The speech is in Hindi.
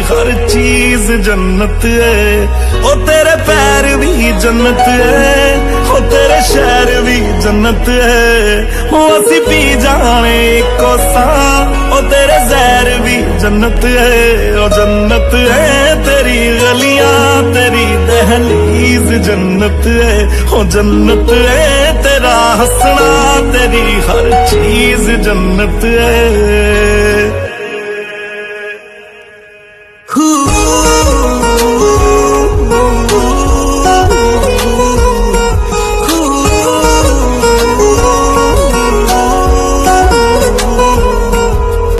हर चीज जन्नत है। ओ तेरे पैर भी जन्नत है, ओ तेरे शहर भी जन्नत है। ओ असी पी जाने कोसा, ओ तेरे जहर भी जन्नत है। ओ जन्नत है तेरी गलियां, तेरी दहलीज जन्नत है। ओ जन्नत है तेरा हंसना, तेरी हर चीज जन्नत है।